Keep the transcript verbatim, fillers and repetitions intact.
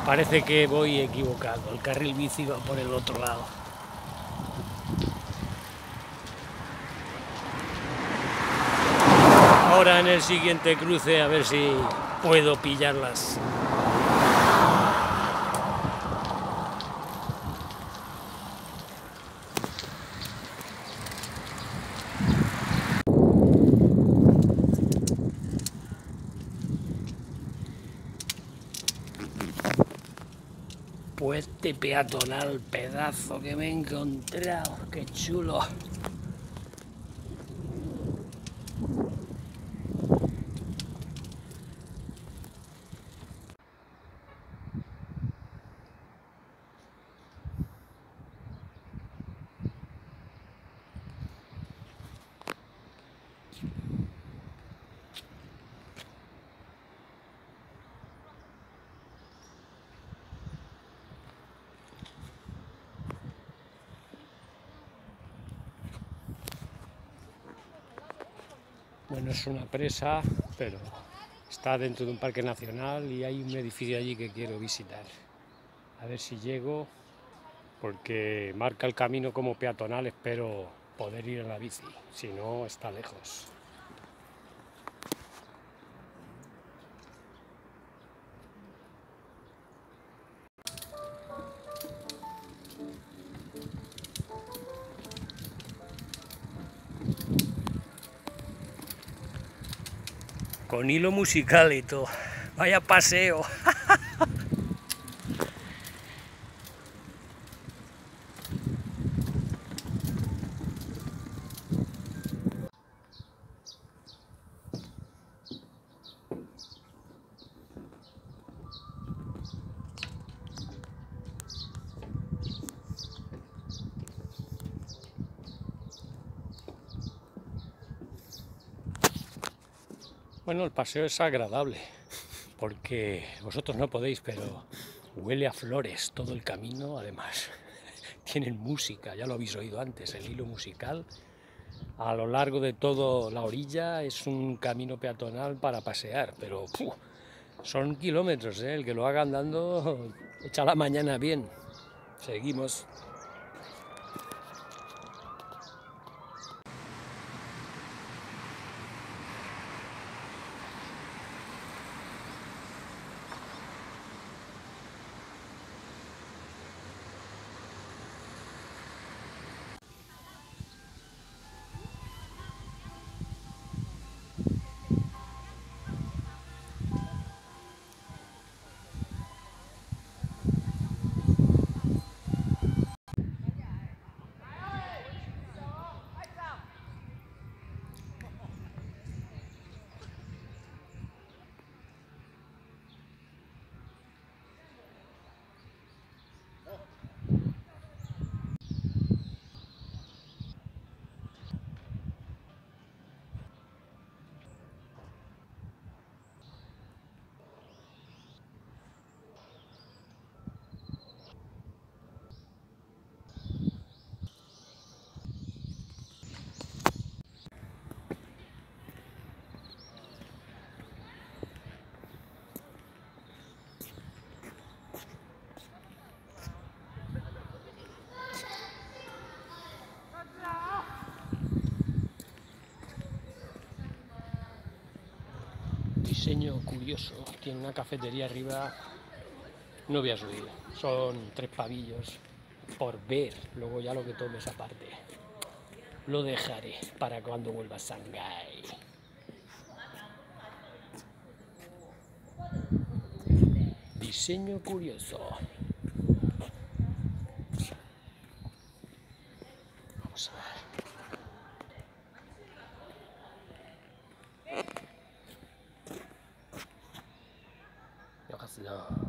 Parece que voy equivocado, el carril bici va por el otro lado. Ahora en el siguiente cruce a ver si puedo pillarlas. Puente peatonal, pedazo que me he encontrado, qué chulo. Bueno, es una presa, pero está dentro de un parque nacional y hay un edificio allí que quiero visitar. A ver si llego, porque marca el camino como peatonal, espero poder ir en la bici, si no está lejos. Con hilo musical y todo. Vaya paseo. Bueno, el paseo es agradable, porque vosotros no podéis, pero huele a flores todo el camino. Además, tienen música, ya lo habéis oído antes, el hilo musical. A lo largo de toda la orilla es un camino peatonal para pasear, pero ¡puf! Son kilómetros, ¿eh? El que lo haga andando echa la mañana bien. Seguimos. Diseño curioso, tiene una cafetería arriba. No voy a subir, son tres pavillos por ver, luego ya lo que tomes aparte. Lo dejaré para cuando vuelva a Shanghái. Diseño curioso. Vamos a ver. No.